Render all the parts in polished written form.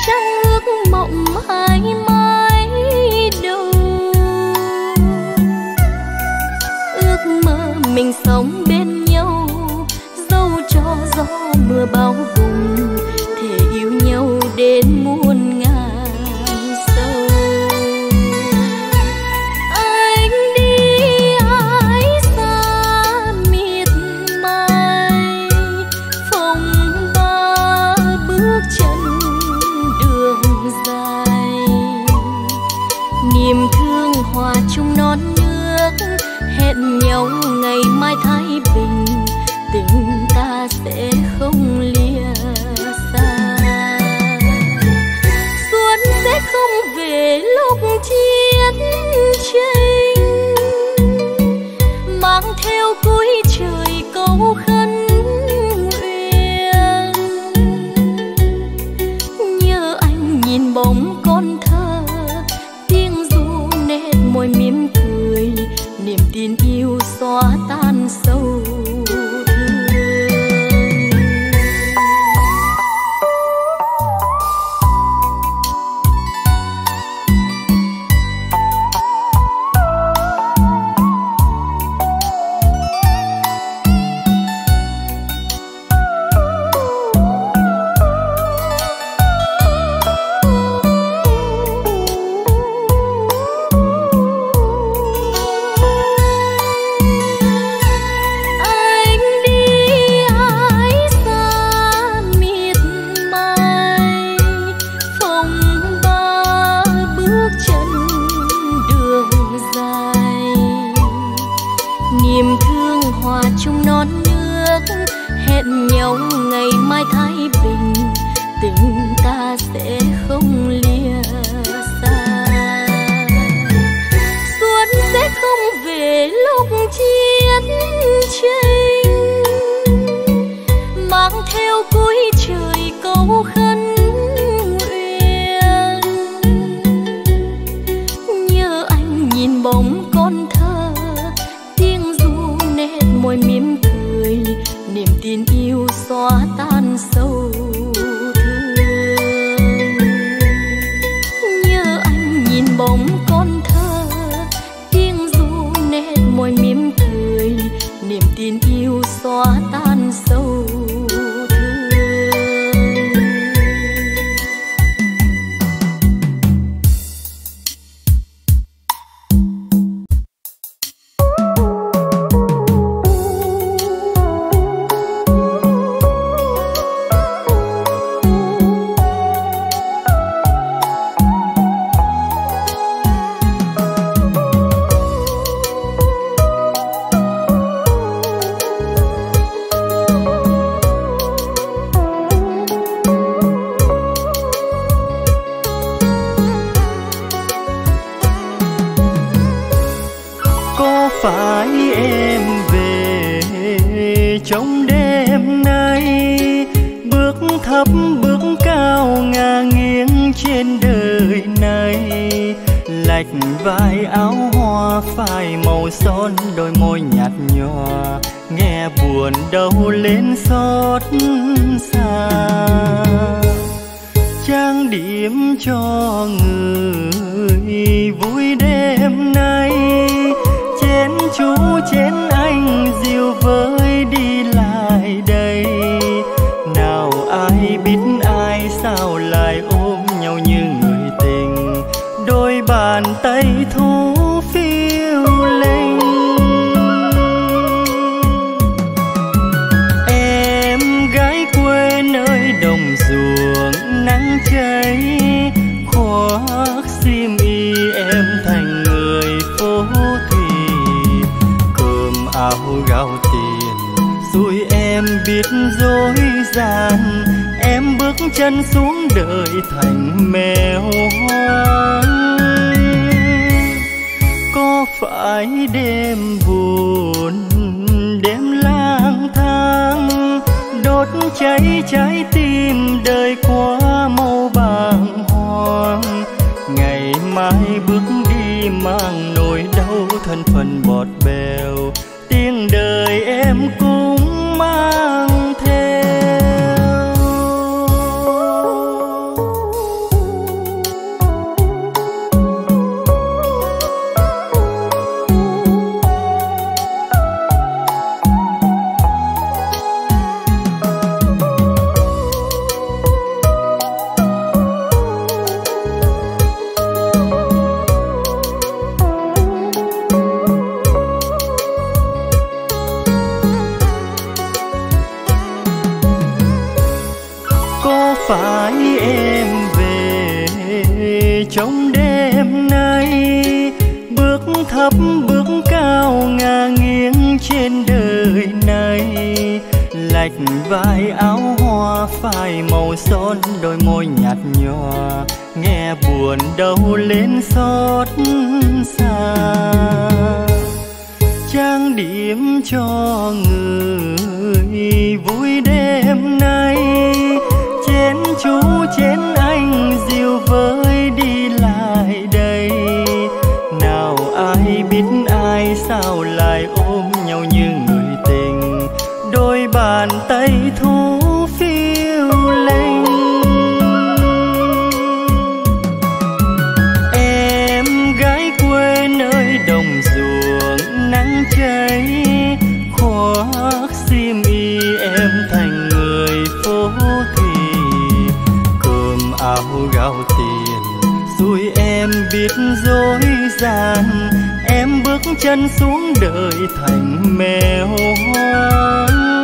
trăng ước mộng hai mái đầu. Ước mơ mình sống bên nhau, dẫu cho gió mưa bão bùng, thể yêu nhau đến muôn ngàn sâu. Anh đi ái xa miệt mài, phong ba bước chân đường dài. Niềm thương hòa chung non nước, hẹn nhau ngày mai thái bình, tình ta sẽ không lìa xa. Xuân sẽ không về lúc chiến tranh, mang theo cuối trời câu khấn nguyện. Nhớ anh nhìn bóng con thơ, tiếng ru nét môi mỉm cười, niềm tin yêu xóa tan sâu thương. Niềm thương hòa chung non nước, hẹn nhau ngày mai thái bình, tình ta sẽ không lìa xa. Xuân sẽ không về lúc chiến tranh, mang theo cuối trời câu khấn nguyện. Nhớ anh nhìn bóng con thơ, môi mỉm cười, niềm tin yêu xóa tan sâu thương. Nhớ anh nhìn bóng con thơ, tiếng ru nét môi mỉm cười, niềm tin yêu xóa tan sâu thương. Phải em về trong đêm nay, bước thấp bước cao ngả nghiêng trên đời này. Lạch vai áo hoa phai màu son, đôi môi nhạt nhòa nghe buồn đau lên xót xa. Trang điểm cho người vui đêm nay, chén chú chén anh dìu với đi lại đây. Nào ai biết ai sao lại ôm nhau như người tình, đôi bàn tay thu phiêu linh. Em gái quê nơi đồng ruộng nắng cháy, khoác xiêm y em thành người phố áo gạo tiền. Rồi em biết dối gian, em bước chân xuống đời thành mèo hoang. Có phải đêm buồn đêm lang thang, đốt cháy trái tim đời qua màu bàng hoàng. Ngày mai bước đi mang nỗi đau thân phận bọt bèo, tiếng đời em cũng mang theo. thấp bước cao ngả nghiêng trên đời này, lạch vai áo hoa phai màu son, đôi môi nhạt nhòa nghe buồn đâu lên xót xa. Trang điểm cho người vui đêm nay, chén chú chén anh dìu với đi lại đây. Nào ai biết ai sao lại ôm nhau như người tình, đôi bàn tay thu phiêu linh. Em gái quê nơi đồng ruộng nắng cháy, khoác xiêm y em thành người phố thì, cơm áo gạo tiền xui em biết dối gian. Em bước chân xuống đời thành mèo hoang.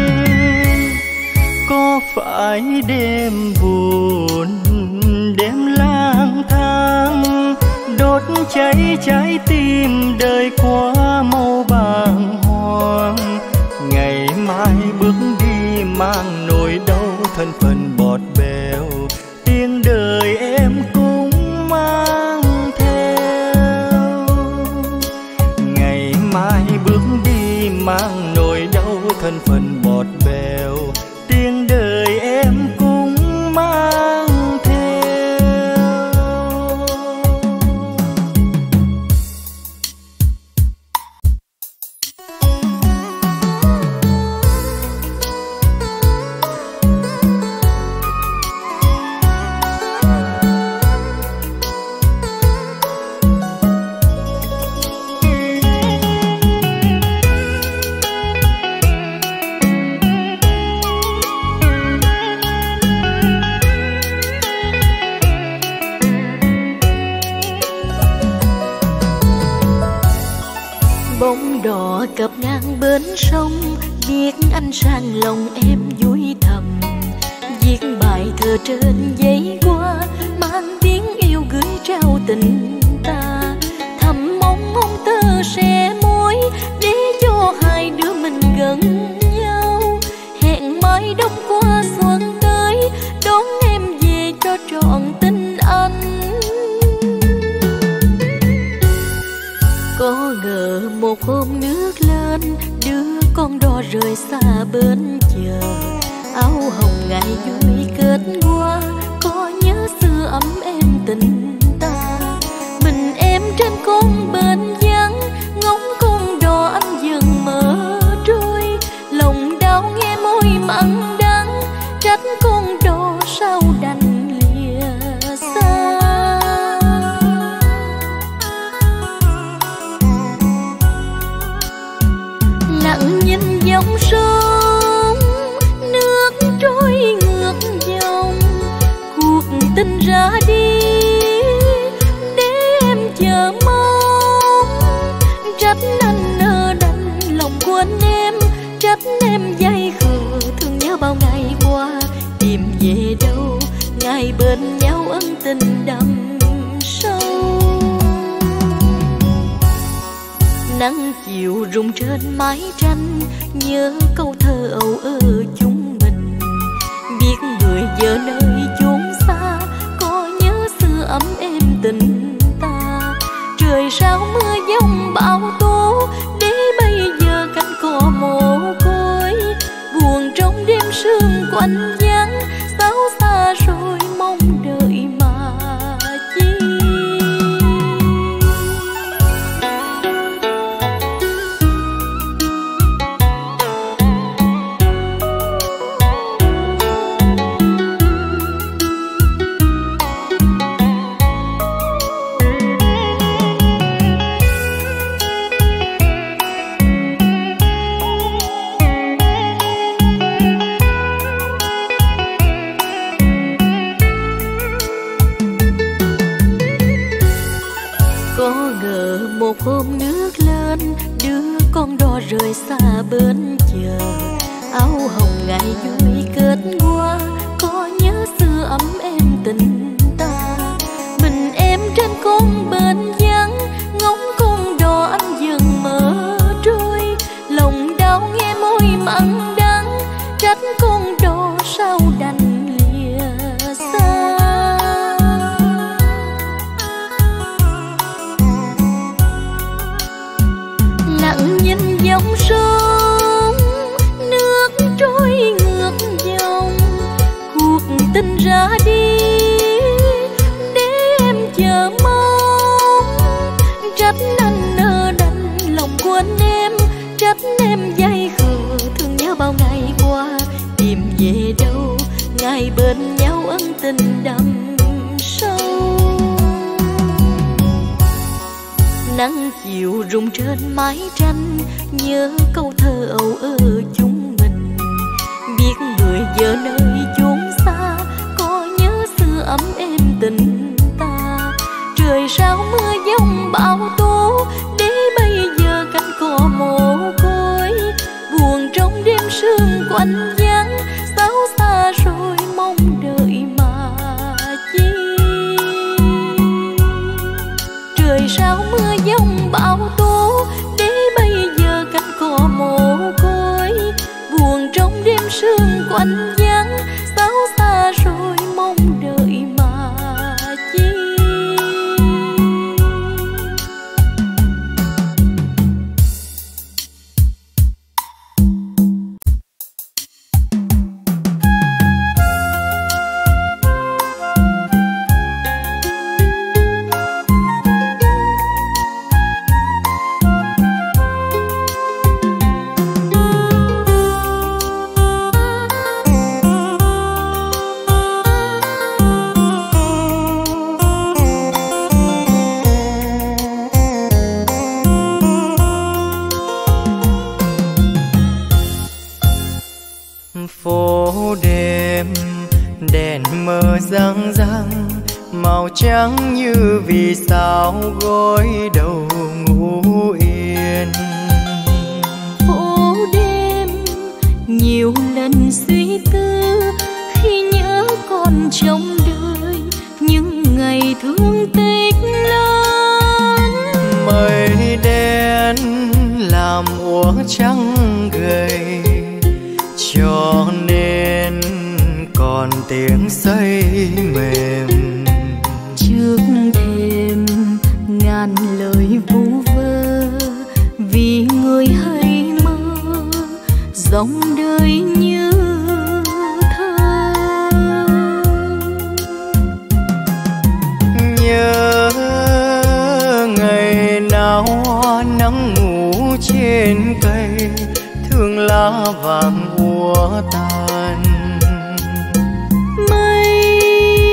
Có phải đêm buồn đêm lang thang, đốt cháy trái tim đời qua màu bàng hoàng. Ngày mai bước đi mang nỗi đau thân phận bọt bèo, tiếng đời em cũng mang theo. Ngày mai bước đi mang nỗi đau thân phận bọt bèo, tiếng đời em cũng mang theo. Bóng đỏ cập ngang bến sông, viết anh sang lòng em vui thầm. Viết bài thơ trên giấy qua, mang tiếng yêu gửi trao tình ta. Thầm mong ngôn tơ sẽ môi, để cho hai đứa mình gần nhau. Hẹn mai đông qua xuân tới, đón em về cho trọn tình anh. Có ngờ một hôm nước lên, đưa con đò rời xa bến chờ. Áo hồng ngày vui kết hoa, có nhớ xưa ấm em tình ta. Mình em trên con bến vắng, ngóng con đò anh dần mở trôi. Lòng đau nghe môi mặn đắng, trách con đò sao đành lìa xa. Lặng nhìn dòng sông, nước trôi ngược dòng. Cuộc tình ra đi, để em chờ mong. Trách anh nỡ đành lòng quên em, trách em dây khờ thương nhớ bao ngày qua. Tìm về đâu, ngày bên nhau ân tình đậm sâu. Nắng chiều rung trên mái tranh, nhớ câu thơ âu ơ chúng mình. Biết người giờ nơi chốn xa, có nhớ xưa ấm êm tình ta. Trời sao mưa giông bão tố, để bây giờ cánh cò mồ côi. Buồn trong đêm sương quạnh vắng, sao xa rồi mong đợi mà chi. Có ngờ một hôm nước lên, đưa con đò rời xa bến chờ. Áo hồng ngày vui kết hoa, có nhớ xưa ấm êm tình ta. Mình em trên con bến vắng, ngóng con đò Nắng chiều rung trên mái tranh, nhớ câu thơ âu ơ chúng mình. Biết người giờ nơi chốn xa, có nhớ xưa ấm êm tình ta. Trời sao mưa giông bão tố, để bây giờ cánh cò mồ côi. Buồn trong đêm sương quạnh vắng, sao xa rồi mong đợi mà chi. Trời sao mưa giông bão tố, để bây giờ cánh cò mồ côi. Buồn trong đêm sương quạnh vắng, sao xa rồi mong đợi mà chi. Phố đêm đèn mờ răng răng, màu trắng như vì sao gối đầu ngủ yên. Phố đêm nhiều lần suy tư, khi nhớ còn trong đời những ngày thương tích lớn. Mây đen làm úa trắng gầy, cho nên còn tiếng xây mềm. Trước thềm ngàn lời vu vơ, vì người hay mơ dòng đời như thơ. Nhớ ngày nào hoa nắng ngủ trên cây, thương lá vàng úa tàn. Mây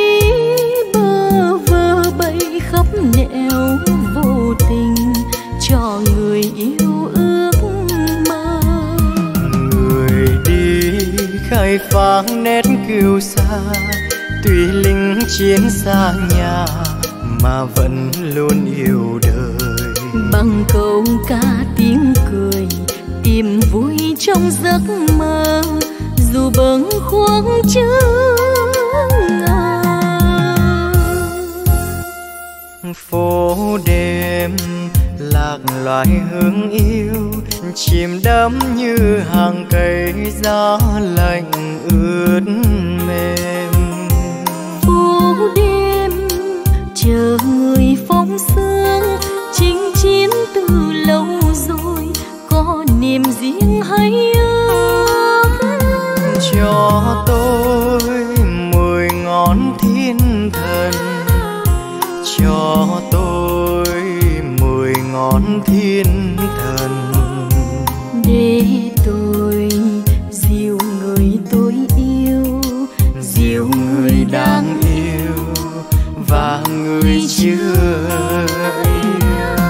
bơ vơ bay khắp nẻo vô tình, cho người yêu ước mơ. Người đi khai phá nét kiêu sa, tuy lính chiến xa nhà mà vẫn luôn yêu đời. Bằng câu ca tiếng cười, tìm vui trong giấc mơ, dù bâng khuâng chưa ngờ. Phố đêm lạc loài hương yêu, chìm đắm như hàng cây gió lạnh ướt mềm. Phố đêm chờ người phóng sương, chinh chiến từ lâu rồi, có niềm riêng hay ước. Cho tôi 10 ngón thiên thần, cho tôi 10 ngón thiên thần, để tôi dìu người tôi yêu, dìu người đang yêu và người chưa yêu.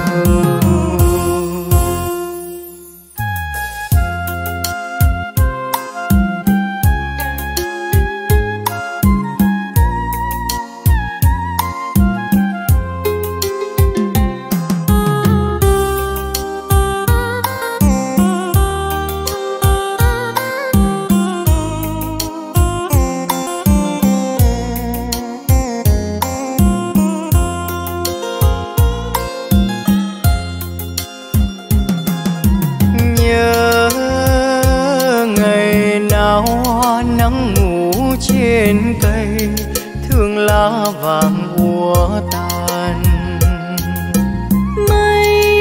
Trên cây thương lá vàng úa tàn. Mây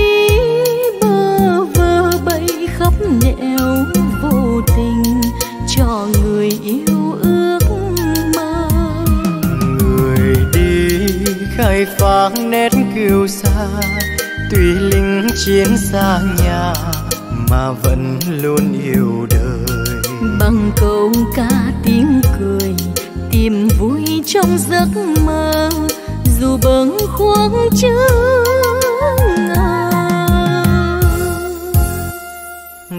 bơ vơ bay khắp nẻo vô tình, cho người yêu ước mơ. Người đi khai phá nét kiêu sa, tuy lính chiến xa nhà mà vẫn luôn yêu đời. Bằng câu ca tiếng cười, tìm vui trong giấc mơ, dù bâng khuâng chưa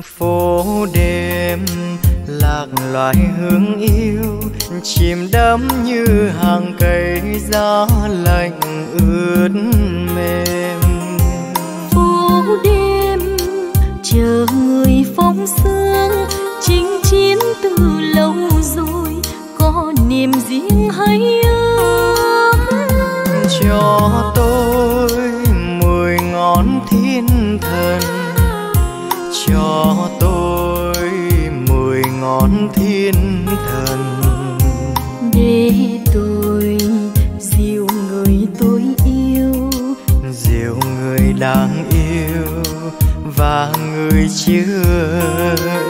phố đêm lạc loài hương yêu, chìm đắm như hàng cây gió lạnh ướt mềm. Phố đêm chờ người phóng sương, chinh chiến từ lâu rồi, có niềm riêng hay ước. Cho tôi 10 ngón thiên thần, cho tôi 10 ngón thiên thần, để tôi dìu người tôi yêu, dìu người đang yêu và người chưa